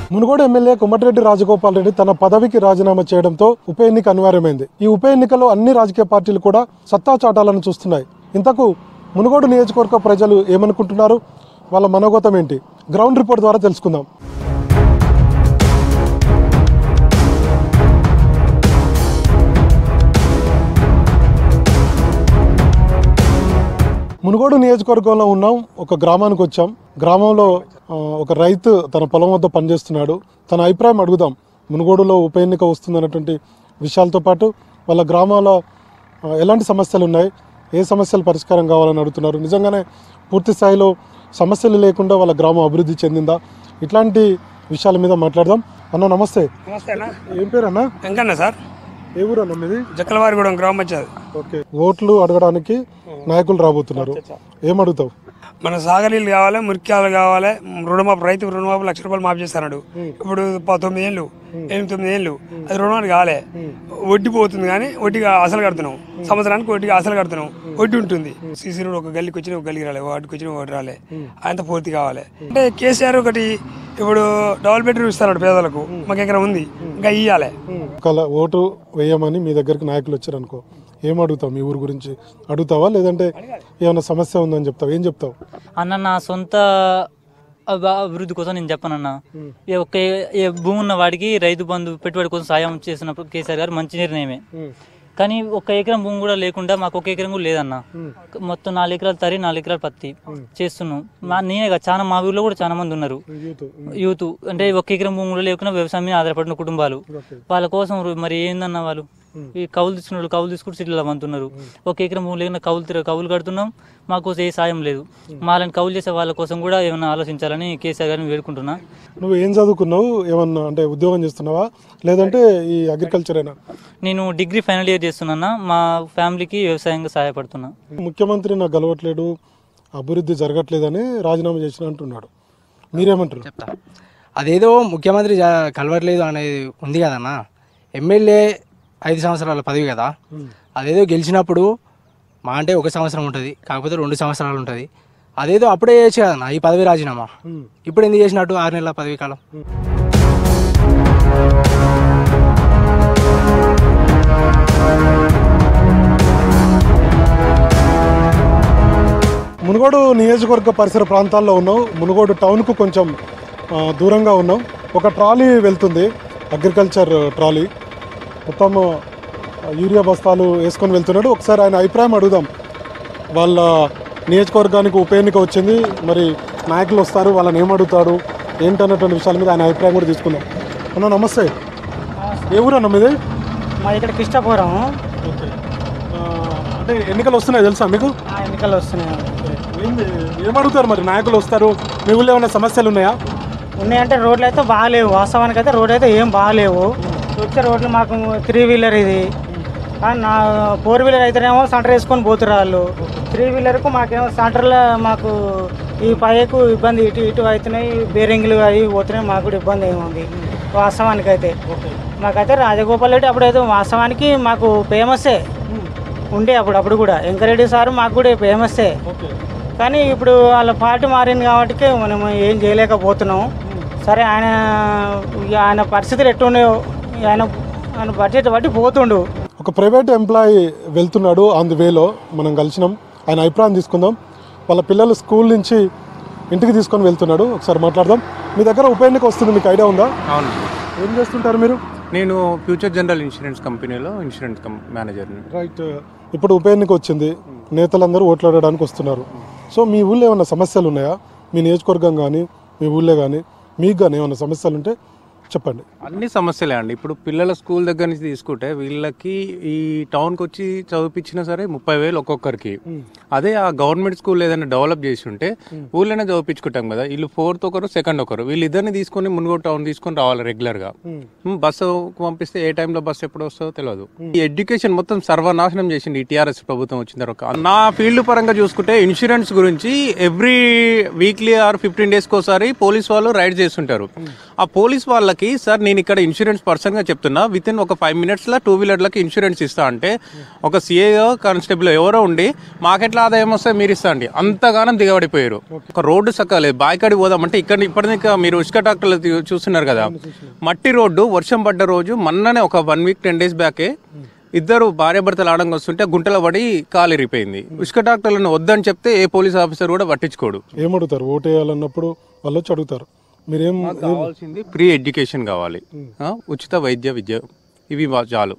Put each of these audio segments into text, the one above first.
Munugode MLA Komatireddy Rajagopal Reddy తన పదవికి రాజీనామా చేయడంతో ఉప ఎన్నిక అనివార్యమైంది. ఈ ఉప ఎన్నికలో అన్ని రాజకీయ పార్టీలు కూడా సత్తా చాటాలను చూస్తున్నాయి. ఇంతకు మునుగోడు నియోజకవర్గ ప్రజలు ఏమనుకుంటున్నారు, వాళ్ళ మనోగతం ఏంటి, గ్రౌండ్ రిపోర్ట్ ద్వారా తెలుసుకుందాం. మునుగోడు నియోజకవర్గంలో ఉన్నాం. ఒక గ్రామానికి వచ్చాం. గ్రామంలో ఒక రైతు తన పొలం వద్ద పనిచేస్తున్నాడు. తన అభిప్రాయం అడుగుదాం. మునుగోడులో ఉప ఎన్నిక వస్తుందన్నటువంటి విషయాలతో పాటు వాళ్ళ గ్రామాల్లో ఎలాంటి సమస్యలు ఉన్నాయి, ఏ సమస్యలు పరిష్కారం కావాలని అడుగుతున్నారు, నిజంగానే పూర్తి స్థాయిలో సమస్యలు లేకుండా వాళ్ళ గ్రామం అభివృద్ధి చెందిందా, ఇట్లాంటి విషయాల మీద మాట్లాడదాం. అన్న నమస్తే. నమస్తే అన్న. ఏం పేరు అన్న? వెంకన్న సార్. ఏ ఊరు అన్న మీది? జక్కలవారిగూడెం గ్రామ పంచాయతీ. ఓకే. ఓట్లు అడగడానికి నాయకులు రాబోతున్నారు. ఏం అడుగుతావు? మన సాగరీలు కావాలి, మురిక్యాలు కావాలి, రుణమాపు, రైతు రుణమాపు ₹1,00,000 మాఫ్ చేస్తాడు. ఇప్పుడు 9 ఏళ్ళు 9 ఏళ్ళు అది రుణమాలు కావాలి. వడ్డీ పోతుంది కానీ వడ్డీగా అసలు కడుతున్నాం. సంవత్సరానికి వడ్డీగా అసలు కడుతున్నాం. వడ్డీ ఉంటుంది. సీసీ రోడ్ ఒక గల్లీకి వచ్చిన ఒక గల్లీకి రాలే, వాటికి వచ్చిన ఒకటి రాలే, అంత పూర్తి కావాలి. అంటే కేసీఆర్ ఒకటి ఇప్పుడు డబుల్ బెడ్రూమ్ ఇస్తాడు పేదలకు, మాకు ఎకరం ఉంది, ఇంకా ఇయ్యాలి. ఓటు వేయమని మీ దగ్గరికి నాయకులు వచ్చారు అనుకో, ఏం అడుగుతావు? మీ ఊరు గురించి అడుగుతావా, లేదంటే ఏమైనా సమస్య ఉందని చెప్తావు? ఏం చెప్తావు? అన్న నా సొంత అభివృద్ధి కోసం నేను చెప్పానన్నా. ఒక భూమి ఉన్న వాడికి రైతు బంధు పెట్టుబడి కోసం సాయం చేసినప్పుడు కేసీఆర్ గారు మంచి నిర్ణయమే. కానీ 1 ఎకరం భూమి కూడా లేకుండా మాకు 1 ఎకరం కూడా లేదన్న. మొత్తం 4 ఎకరాలు తరి 4 ఎకరాలు పత్తి చేస్తున్నాం. నేనే చాలా మా ఊర్లో కూడా చాలా మంది ఉన్నారు యూత్. అంటే 1 ఎకరం భూమి కూడా లేకుండా వ్యవసాయం మీద ఆధారపడిన కుటుంబాలు. వాళ్ళ కోసం మరి ఏందన్న వాళ్ళు ఈ కౌలు తీసుకున్న కౌలు తీసుకుంటూ సిటీలో అమ్ముతున్నారు. 1 ఎకరం భూమి లేకుండా కౌలు కడుతున్నాం. మాకోసం ఏ సాయం లేదు. మాలని కౌలు చేసే వాళ్ళ కోసం కూడా ఏమన్నా ఆలోచించాలని కేసీఆర్ గారిని వేడుకుంటున్నా. నువ్వు ఏం చదువుకున్నావు? ఏమన్నా అంటే ఉద్యోగం చేస్తున్నావా, లేదంటే ఈ అగ్రికల్చరేనా? నేను డిగ్రీ ఫైనల్ ఇయర్ చేస్తున్నా. మా ఫ్యామిలీకి వ్యవసాయంగా సహాయపడుతున్నా. ముఖ్యమంత్రి నాకు గెలవట్లేడు, అభివృద్ధి జరగట్లేదని రాజీనామా చేసిన అంటున్నాడు. మీరేమంటారు? చెప్తా. అదేదో ముఖ్యమంత్రి కలవట్లేదు అనేది ఉంది కదన్నా. ఎమ్మెల్యే 5 సంవత్సరాల పదవి కదా. అదేదో గెలిచినప్పుడు మా అంటే 1 సంవత్సరం ఉంటుంది, కాకపోతే 2 సంవత్సరాలు ఉంటుంది. అదేదో అప్పుడే చేయొచ్చు కదన్నా ఈ పదవి రాజీనామా. ఇప్పుడు ఎందుకు చేసినట్టు 6 నెలల పదవి కాలం? మునుగోడు నియోజకవర్గ పరిసర ప్రాంతాల్లో ఉన్నాం. మునుగోడు టౌన్కు కొంచెం దూరంగా ఉన్నాం. ఒక ట్రాలీ వెళ్తుంది, అగ్రికల్చర్ ట్రాలీ. మొత్తం యూరియా బస్తాలు వేసుకొని వెళ్తున్నాడు. ఒకసారి ఆయన అభిప్రాయం అడుగుదాం. వాళ్ళ నియోజకవర్గానికి ఉప ఎన్నిక వచ్చింది, మరి నాయకులు వస్తారు, వాళ్ళని ఏమడుగుతాడు ఏంటన్నటువంటి విషయాల మీద ఆయన అభిప్రాయం కూడా తీసుకుందాం. అన్న నమస్తే. ఏ ఊరు అన్న మీది? మా ఇక్కడ కృష్ణాపురం. ఓకే. అంటే ఎన్నికలు వస్తున్నాయి తెలుసా మీకు? ఎన్నికలు వస్తున్నాయి. ఏమడుగుతారు మరి నాయకులు వస్తారు? మీ ఊళ్ళో ఏమైనా సమస్యలు ఉన్నాయా? ఉన్నాయంటే రోడ్లు అయితే బాగాలేవు. వాస్తవానికి అయితే రోడ్లు అయితే ఏం బాగాలేవు. వచ్చే రోడ్లు మాకు 3 వీలర్ ఇది, నా 4 వీలర్ అయితేనేమో సెంటర్ వేసుకొని పోతున్నారు వాళ్ళు. 3 వీలర్కు మాకేమో సెంటర్లో మాకు ఈ పైకు ఇబ్బంది, ఇటు అవుతున్నాయి, బేరింగ్లు అవి పోతున్నాయి, మాకు కూడా ఇబ్బంది ఏముంది వాస్తవానికి అయితే. మాకైతే రాజగోపాల్ రెడ్డి అప్పుడైతే వాస్తవానికి మాకు ఫేమస్సే ఉండే, అప్పుడు కూడా వెంకరెడ్డి సారు మాకు కూడా ఫేమస్సే. కానీ ఇప్పుడు వాళ్ళ పార్టీ మారింది కాబట్టి మనం ఏం చేయలేకపోతున్నాం. సరే, ఆయన పరిస్థితులు ఎట్టున్నాయో, ఆయన బడ్జెట్ బట్టి పోతుండు. ఒక ప్రైవేట్ ఎంప్లాయీ వెళ్తున్నాడు, ఆన్ ది వేలో మనం కలిసినాం. ఆయన అభిప్రాయం తీసుకుందాం. వాళ్ళ పిల్లలు స్కూల్ నుంచి ఇంటికి తీసుకొని వెళ్తున్నాడు. ఒకసారి మాట్లాడదాం. మీ దగ్గర ఉప ఎన్నిక వస్తుంది, మీకు ఐడియా ఉందా? అవును. ఏం చేస్తుంటారు మీరు? నేను ఫ్యూచర్ జనరల్ ఇన్సూరెన్స్ కంపెనీలో ఇన్సూరెన్స్ మేనేజర్ని. రైట్. ఇప్పుడు ఉప ఎన్నిక వచ్చింది, నేతలందరూ ఓట్లు అడగడానికి వస్తున్నారు. సో మీ ఊళ్ళో ఏమైనా సమస్యలు ఉన్నాయా? మీ నియోజకవర్గం కానీ మీ ఊళ్ళో కానీ మీకు కానీ ఏమైనా సమస్యలు ఉంటే చెప్పండి. అన్ని సమస్యలే అండి. ఇప్పుడు పిల్లల స్కూల్ దగ్గర నుంచి తీసుకుంటే వీళ్ళకి ఈ టౌన్కి వచ్చి చదివిపించినా సరే 30,000 ఒక్కొక్కరికి. అదే ఆ గవర్నమెంట్ స్కూల్ ఏదైనా డెవలప్ చేసి ఉంటే ఊళ్ళోనే చదివించుకుంటాం కదా. వీళ్ళు 4th ఒకరు 2nd ఒకరు, వీళ్ళిద్దరిని తీసుకొని మునుగోడు టౌన్ తీసుకొని రావాలి రెగ్యులర్గా. బస్సు పంపిస్తే ఏ టైంలో బస్సు ఎప్పుడు వస్తుందో తెలియదు. ఈ ఎడ్యుకేషన్ మొత్తం సర్వనాశనం చేసింది ఈ టీఆర్ఎస్ ప్రభుత్వం వచ్చిన తర్వాత. నా ఫీల్డ్ పరంగా చూసుకుంటే ఇన్సూరెన్స్ గురించి ఎవ్రీ వీక్లీ ఆర్ 15 days ఒకసారి పోలీస్ వాళ్ళు రైడ్ చేస్తుంటారు. ఆ పోలీస్ వాళ్ళకి వీళ్ళకి సార్ నేను ఇక్కడ ఇన్సూరెన్స్ పర్సన్గా చెప్తున్నా, విత్ ఇన్ ఒక 5 minutesలో 2 వీలర్లకి ఇన్సూరెన్స్ ఇస్తా అంటే ఒక సిఏ కానిస్టేబుల్ ఎవరో ఉండి మాకెట్లా ఆదాయం వస్తే మీరు ఇస్తా అండి, అంతగానం దిగబడిపోయారు. ఒక రోడ్డు సక్కలేదు, బాయికాడికి పోదామంటే ఇక్కడ ఇప్పటిదాకా మీరు ఇసుక ట్రాక్టర్లు చూస్తున్నారు కదా, మట్టి రోడ్డు వర్షం పడ్డ రోజు మొన్ననే ఒక 1 week 10 days బ్యాకే ఇద్దరు భార్యాభర్తలు ఆడంగా వస్తుంటే గుంటలో పడి కాలు ఇరిగిపోయింది. ఇసుక ట్రాక్టర్లను వద్దని చెప్తే ఏ పోలీస్ ఆఫీసర్ కూడా పట్టించుకోడు. ఏమడుగుతారు ఓటు వేయాలన్నప్పుడు వాళ్ళు వచ్చి అడుగుతారు మీరేం కావాల్సింది ఫ్రీ ఎడ్యుకేషన్ కావాలి, ఉచిత వైద్య విద్య, ఇవి చాలు.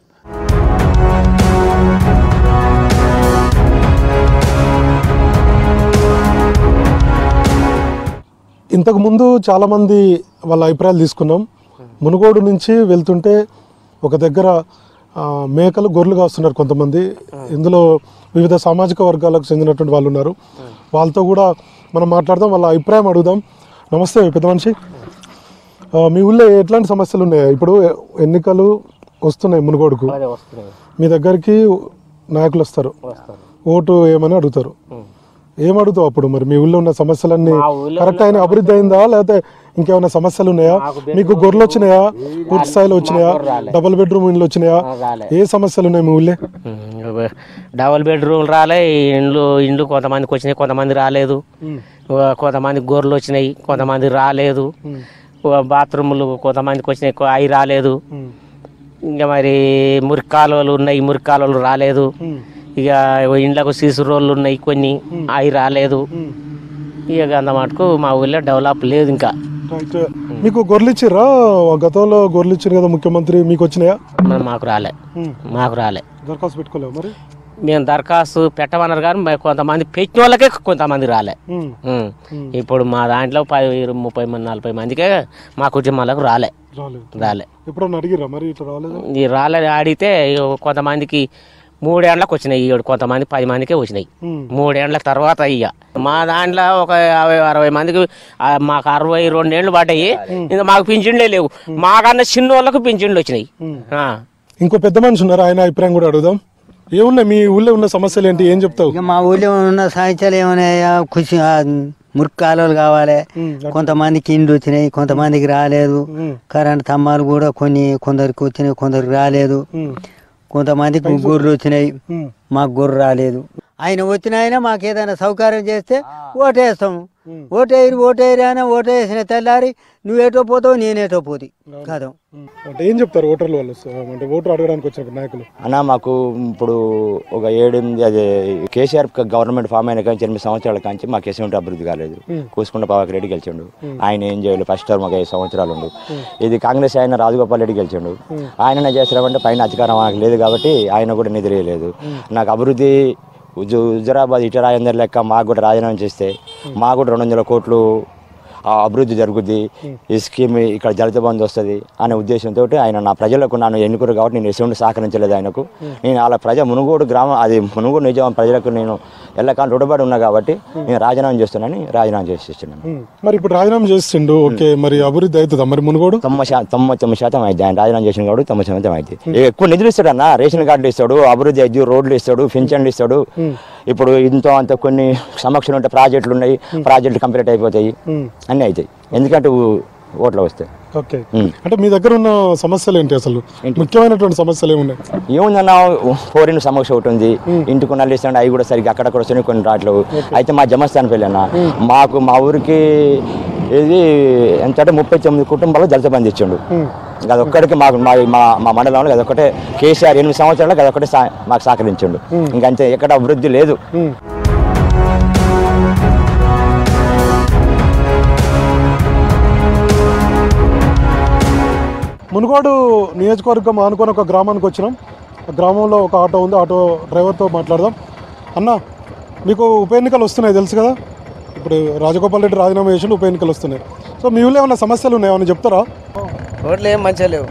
ఇంతకుముందు చాలామంది వాళ్ళ అభిప్రాయాలు తీసుకున్నాం. మునుగోడు నుంచి వెళ్తుంటే ఒక దగ్గర మేకలు గొర్రెలు కాస్తున్నారు కొంతమంది. ఇందులో వివిధ సామాజిక వర్గాలకు చెందినటువంటి వాళ్ళు ఉన్నారు. వాళ్ళతో కూడా మనం మాట్లాడదాం, వాళ్ళ అభిప్రాయం అడుగుదాం. నమస్తే పెద్ద మనిషి, మీ ఊళ్ళో ఎట్లాంటి సమస్యలు ఉన్నాయి? ఇప్పుడు ఎన్నికలు వస్తున్నాయి మునుగోడుకు, మీ దగ్గరికి నాయకులు వస్తారు, ఓటు ఏమని అడుగుతారు. ఏమడుగుతావు అప్పుడు? మరి మీ ఊళ్ళో ఉన్న సమస్యలన్నీ కరెక్ట్ అయిన అభివృద్ధి అయిందా, లేకపోతే ఇంకేమైనా సమస్యలు ఉన్నాయా? మీకు గొర్రెలు వచ్చినాయా, పూర్తి స్థాయిలో వచ్చినాయా, డబుల్ బెడ్రూమ్ ఇండ్లు వచ్చినాయా, ఏ సమస్యలు ఉన్నాయి మీ ఊళ్ళో? డబుల్ బెడ్రూమ్ రాలే, ఇండ్లు కొంతమందికి వచ్చినాయి, కొంతమంది రాలేదు. కొంతమంది గొర్రెలు వచ్చినాయి, కొంతమంది రాలేదు. బాత్రూములు కొంతమందికి వచ్చినాయి, అవి రాలేదు. ఇంకా మరి మురికి కాలువలు ఉన్నాయి, మురికి కాలువలు రాలేదు. ఇక ఇండ్లకు సీసు రోడ్లు ఉన్నాయి కొన్ని, అవి రాలేదు. ఇక అంత మటుకు మా ఊళ్ళో డెవలప్ లేదు ఇంకా. మీకు గొర్రెలు ఇచ్చిర్రా? గతంలో గొర్రెలు ఇచ్చారు కదా ముఖ్యమంత్రి, మీకు వచ్చినాయా? మాకు రాలే. దరఖాస్తు పెట్టుకోలేవు మరి? మేము దరఖాస్తు పెట్టమన్నారు కానీ కొంతమంది పెట్టిన వాళ్ళకే కొంతమంది రాలే. ఇప్పుడు మా దాంట్లో 10, 30 మంది 40 మందికే మా కుటుంబాలకు రాలే. ఎప్పుడన్నా అడిగిరా మరి? ఇట్లా రాలే అడిగితే కొంతమందికి 3 ఏళ్ళకి వచ్చినాయి, కొంతమంది 10 మందికే వచ్చినాయి. 3 ఏళ్ళ తర్వాత ఇక మా దాంట్లో ఒక 50-60 మందికి, మాకు 62 ఏళ్ళు పడ్డాయి. ఇంకా మాకు పింఛన్లే లేవు. మాకన్నా చిన్న వాళ్ళకు పింఛన్లు వచ్చినాయి. ఇంకో పెద్ద మనిషి ఉన్నారు, ఆయన అభిప్రాయం కూడా అడుగుదాం. ఏమున్నాయి మీ ఊళ్ళో ఉన్న సమస్యలు ఏంటి, ఏం చెప్తావు? మా ఊళ్ళో ఉన్న సమస్యలు ఏమన్నాయా? మురికి కాలువలు కావాలి, కొంతమందికి ఇండ్లు వచ్చినాయి, కొంతమందికి రాలేదు. కరెంట్ స్తంభాలు కూడా కొందరికి వచ్చినాయి, కొందరికి రాలేదు. కొంతమందికి గొర్రెలు వచ్చినాయి, మాకు గొర్రె రాలేదు. ఆయన వచ్చిన ఆయన మాకు ఏదైనా సౌకర్యం చేస్తే ఓటేస్తాము. ఓటేయరు అయినా ఓటేసిన తెల్లారి నువ్వేటో పోతావు, నేనేటో పోతి కాదు. అంటే ఏం చెప్తారు ఓటర్లు వాళ్ళు, అంటే ఓటు అడగడానికి వచ్చిన నాయకులు? అన్న మాకు ఇప్పుడు ఒక 7-8 అదే కేసీఆర్ గవర్నమెంట్ ఫామ్ అయిన కానీ 8 సంవత్సరాల కాంచి మాకు ఎటువంటి అభివృద్ధి కాలేదు. కూసుకుంట పవాకి రెడ్డి గెలిచిండు, ఆయన ఏం చేయలేదు. ఫస్ట్ టర్మ్ ఒక 5 సంవత్సరాలు ఉండు. ఇది కాంగ్రెస్ ఆయన రాజగోపాల్ రెడ్డి గెలిచిండు, ఆయననే చేస్తామంటే పైన అధికారం మనకు లేదు కాబట్టి ఆయన కూడా నిద్రలేదు. నాకు అభివృద్ధి హుజరాబాద్ ఇటు రాజేందర్ లెక్క మాకు కూడా రాజీనామా చేస్తే మాకు కూడా 200 కోట్లు అభివృద్ధి జరుగుద్ది, ఈ స్కీమ్ ఇక్కడ దళిత బంధు వస్తుంది అనే ఉద్దేశంతో ఆయన నా ప్రజలకు నన్ను ఎన్నుకోరు కాబట్టి నేను ఎటువంటి సహకరించలేదు ఆయనకు. నేను అలా మునుగోడు గ్రామం, అది మునుగోడు నిజం ప్రజలకు నేను ఎల్లకాలం రుడబడి ఉన్నా కాబట్టి నేను రాజీనామా చేస్తున్నాను, రాజీనామా చేస్తున్నాను. మరి ఇప్పుడు రాజీనామా చేసిండు, ఓకే, మరి అభివృద్ధి అవుతుందా మరి మునుగోడు? 99% అయింది. ఆయన రాజీనామా చేసిన కాబట్టి 90% అయింది. ఎక్కువ నిధులు ఇస్తాడు అన్న, రేషన్ కార్డులు ఇస్తాడు, అభివృద్ధి అయితే రోడ్లు ఇస్తాడు, పింఛన్లు ఇస్తాడు. ఇప్పుడు ఇంతో అంత కొన్ని సమస్యలు ఉంటే ప్రాజెక్టులు ఉన్నాయి, ప్రాజెక్టులు కంప్లీట్ అయిపోతాయి, అన్నీ అవుతాయి ఎందుకంటే ఓట్లు వస్తాయి. ఓకే, అంటే మీ దగ్గర ఉన్న సమస్యలు ఏంటి అసలు? ముఖ్యమైనటువంటి సమస్యలు ఏమున్నాయి? ఏముందన్న, ఫోరిన్ సమస్య ఒకటి ఉంది, ఇంటికి నల్లు ఇస్తాడు, అవి కూడా సరిగ్గా అక్కడక్కడ వస్తున్నాయి, కొన్ని రావట్లేవు. అయితే మా జమస్థానం వెళ్ళాను, మా ఊరికి ఇది ఎంత అంటే 39 కుటుంబాలు దళిత బంధు ఇచ్చిండు. అదొక్కడికి మాకు మా మండలంలో అదొక్కటే కేసీఆర్ 8 సంవత్సరాలకు అదొక్కటే మాకు సహకరించిండు. ఇంకంతే, ఎక్కడ అభివృద్ధి లేదు. మునుగోడు నియోజకవర్గం ఆనుకొని ఒక గ్రామానికి వచ్చినాం. ఆ గ్రామంలో ఒక ఆటో ఉంది, ఆటో డ్రైవర్తో మాట్లాడదాం. అన్న, మీకు ఉప ఎన్నికలు వస్తున్నాయి తెలుసు కదా, ఇప్పుడు రాజగోపాల్ రెడ్డి రాజీనామా చేసి ఉప ఎన్నికలు వస్తున్నాయి. సో మీ ఊళ్ళో ఏమైనా సమస్యలు ఉన్నాయని చెప్తారా? రోడ్లు ఏం మంచిగా లేవు.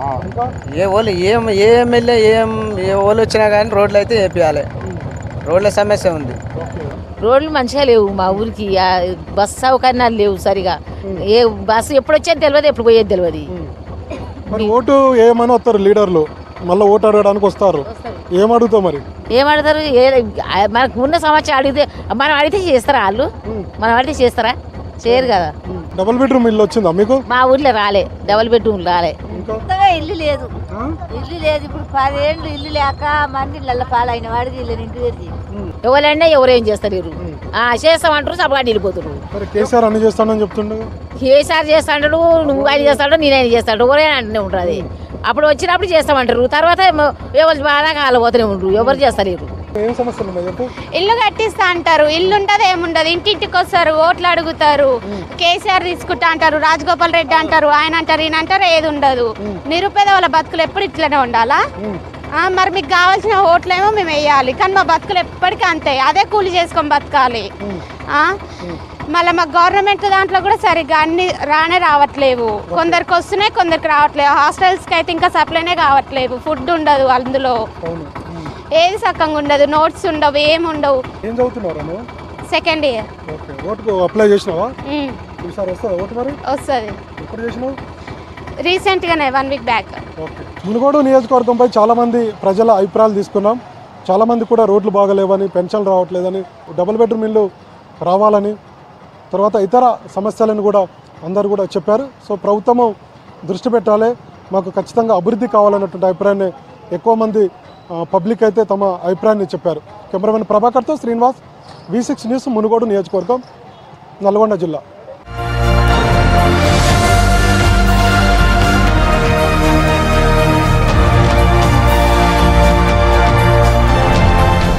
ఏ ఎమ్మెల్యే ఏ వాళ్ళు వచ్చినా కానీ రోడ్లు అయితే వేపియాలి. రోడ్ల సమస్య ఉంది. రోడ్లు మంచిగా లేవు మా ఊరికి, బస్సు సౌకర్యాలు లేవు సరిగా. ఏ బస్సు ఎప్పుడు వచ్చేది తెలియదు, ఎప్పుడు పోయేది తెలియదు. మరి ఓటు ఏమని వస్తారు లీడర్లు, మళ్ళీ ఓటు అడగడానికి వస్తారు, ఏమడుగుతావు మరి? ఏమడుగుతారు? మనకు ఉన్న సమస్య అడిగితే మనం అడిగితే చేస్తారా? వాళ్ళు మనం అడిగితే చేస్తారా? చేయరు కదా. డబుల్ బెడ్రూమ్ ఇల్లు వచ్చిందా మీకు? మా ఊర్లో రాలే, డబుల్ బెడ్రూమ్ రాలే. కొత్తగా ఇల్లు లేదు, ఇల్లు లేదు. ఇప్పుడు 10 ఏళ్ళు ఇల్లు లేక మంది ఇళ్ళ పాలైన వాడికి ఇల్లు ఇంటి తెరిచి ఎవరైనా ఎవరేం చేస్తారు, చేస్తామంటారు సభగా వెళ్ళిపోతున్నారు. కేసీఆర్ అన్ని చేస్తానని చెప్తుండే. కేసీఆర్ చేస్తాడు, నువ్వు ఆయన చేస్తాడు, నేనైనా చేస్తాడు, ఎవరైనా అంటూనే ఉంటుంది. అప్పుడు వచ్చినప్పుడు చేస్తామంటారు, తర్వాత ఎవరు బాగా కాలపోతూనే ఉంటారు, ఎవరు చేస్తలేరు. ఏం సమస్యలు ఉన్నాయి చెప్పు? ఇల్లు కట్టిస్తా అంటారు, ఇల్లు ఉంటుంది ఏముండదు, ఇంటింటికి వస్తారు, ఓట్లు అడుగుతారు, కేసీఆర్ తీసుకుంటా అంటారు, రాజగోపాల్ రెడ్డి అంటారు, ఆయన అంటారు, ఈయన అంటారు, ఏది ఉండదు. నిరుపేద వాళ్ళ బతుకులు ఎప్పుడు ఇట్లనే ఉండాలా? మరి మీకు కావాల్సిన ఓట్లేమో మేము వేయాలి, కానీ మా బతుకులు ఎప్పటికీ అంతే, అదే కూలి చేసుకొని బతకాలి. మళ్ళీ మా గవర్నమెంట్ దాంట్లో కూడా సరిగ్గా అన్ని రావట్లేవు, కొందరికి వస్తున్నాయి, కొందరికి రావట్లేవు. హాస్టల్స్కి అయితే ఇంకా సప్లైనే కావట్లేవు, ఫుడ్ ఉండదు అందులో, ఏది సక్కంగా ఉండదు, నోట్స్ ఉండవు, ఏమి ఉండవు. ఏం చదువుతున్నారా? Second year. ఓటుకు అప్లై చేసినావా? ఈసారి వస్తుందా ఓటు? మరి వస్తుంది. ఎప్పుడు చేసినావు? రీసెంట్గానే 1 వీక్ బ్యాక్. మునుగోడు నియోజకవర్గంపై చాలామంది ప్రజల అభిప్రాయాలు తీసుకున్నాం. చాలామంది కూడా రోడ్లు బాగలేవని, పెన్షన్లు రావట్లేదని, డబుల్ బెడ్రూమ్ ఇల్లు రావాలని, తర్వాత ఇతర సమస్యలను కూడా అందరూ కూడా చెప్పారు. సో ప్రభుత్వము దృష్టి పెట్టాలి, మాకు ఖచ్చితంగా అభివృద్ధి కావాలన్నటువంటి అభిప్రాయాన్ని ఎక్కువ మంది పబ్లిక్ అయితే తమ అభిప్రాయాన్ని చెప్పారు. కెమెరామెన్ ప్రభాకర్తో శ్రీనివాస్, V6 న్యూస్, మునుగోడు నియోజకవర్గం, నల్గొండ జిల్లా.